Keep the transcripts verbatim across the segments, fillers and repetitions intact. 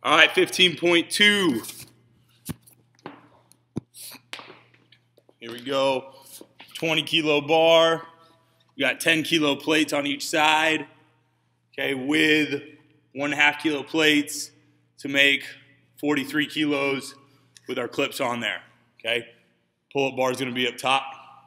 All right, fifteen point two. Here we go. twenty kilo bar. We got ten kilo plates on each side. Okay, with one and a half kilo plates to make forty-three kilos with our clips on there. Okay, pull-up bar is going to be up top.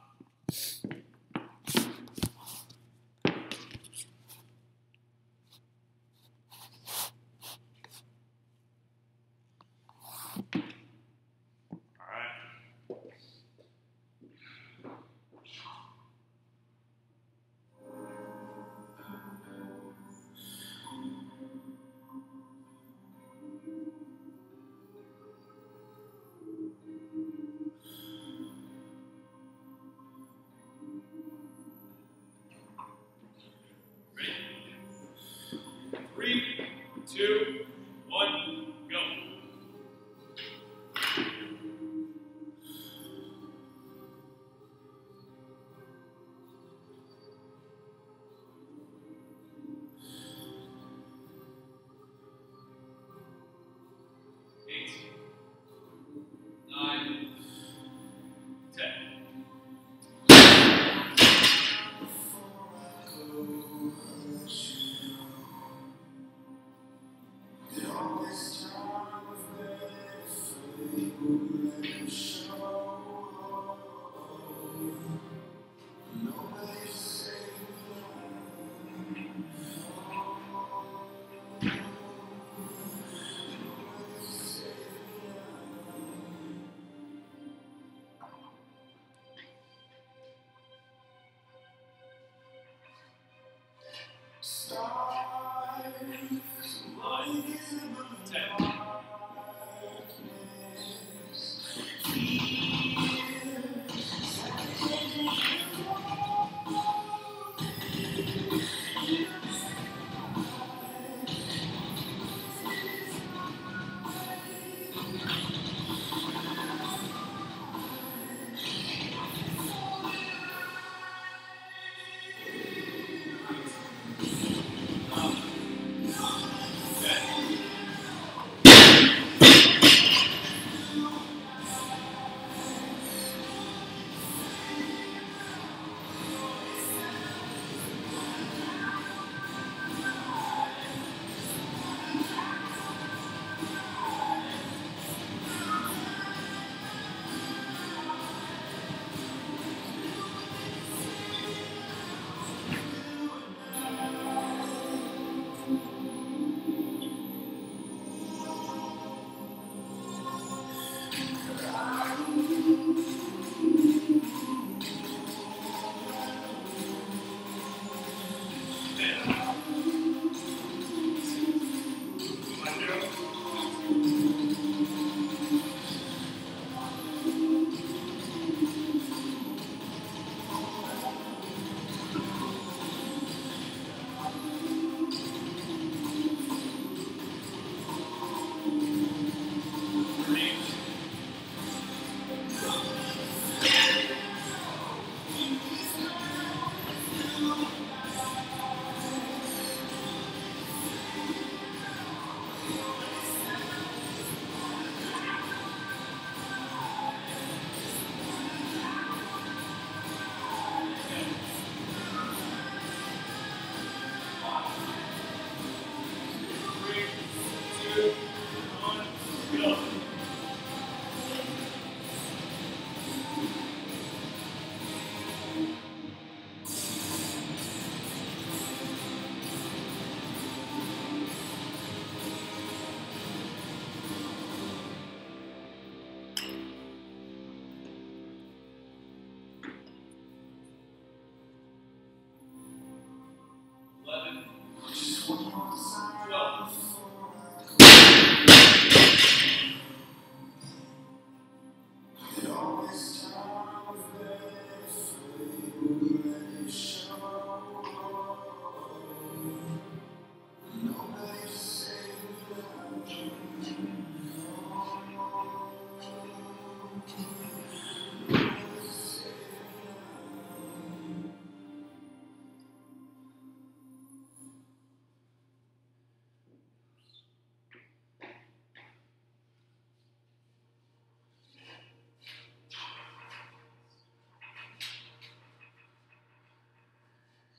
Three, two, one, go. Eight, nine, ten. Always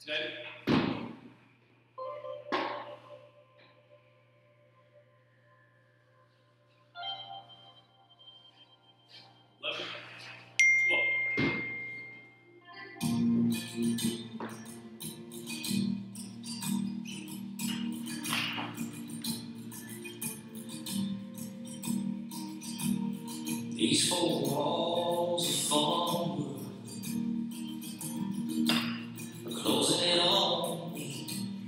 Steady. eleven. twelve. These four walls of fallen wood are closing in on me.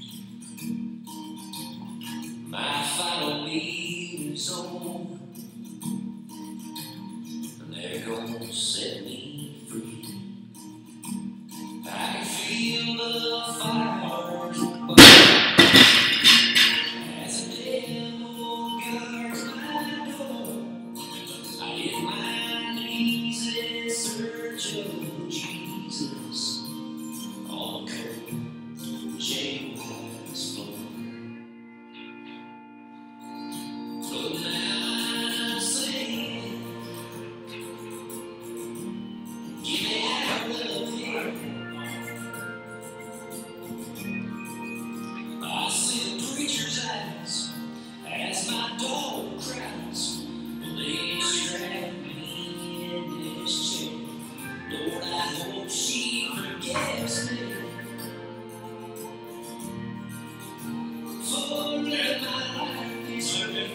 My final need is over, and they're gonna set me free. I can feel the fires burn as the devil guards my door. I hit my knees in search of Jesus on the cold jailhouse floor. So now I'm saying, give me out of here. I see the preacher's eyes as my dog cries. They strap me in this chair. Lord, I hope she forgives me for letting my life this way.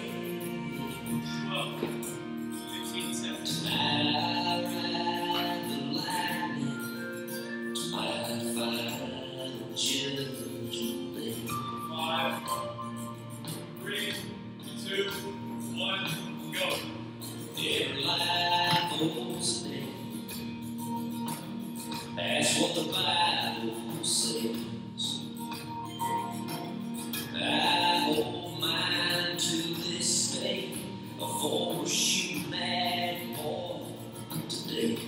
Tonight I ride the lightning to my final judgment day. Five, three, two, one, go. Every life owes a day. That's what the Bible says. I hold mine to this day, a four-shoe mad boy today.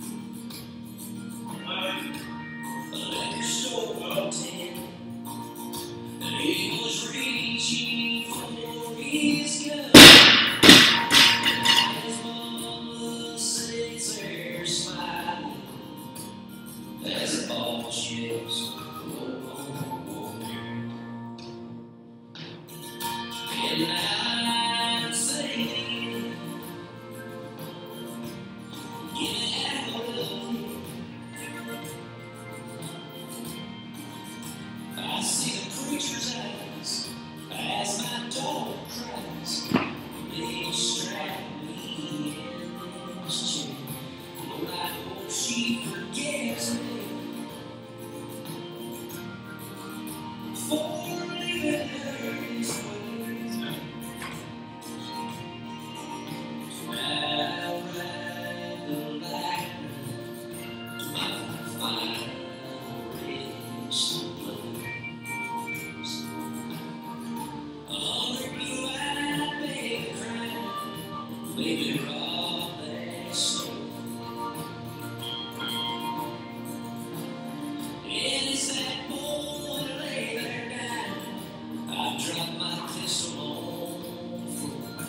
A liquor store ten, and he was reaching for his gun. His mama sits there smiling as the ball shifts. And I'm saying, get out of here. I see the preacher's eyes as my dog cries. They strap me in this chair. Lord, I hope she forgives me for leaving her this way. I ride the lightning to my final resting place. Under blue-eyed baby crying, baby rob that store. And it's that boy lay there dying. I dropped my pistol on the floor.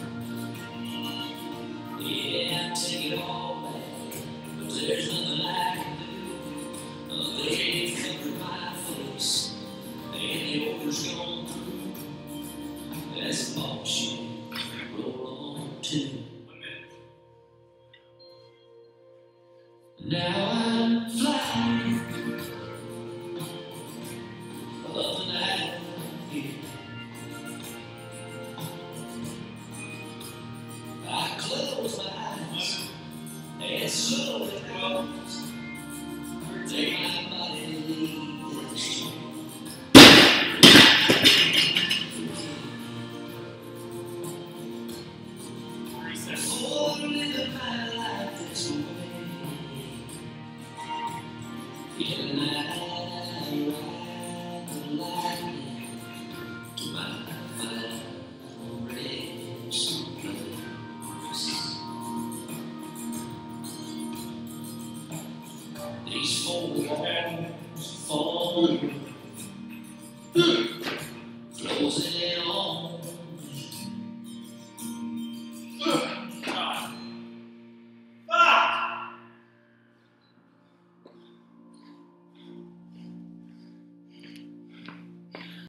Yeah, I take it all back, but there's nothing I can do. Uh, they've covered my face, and the order's gone through. That's the bullshit roll on too.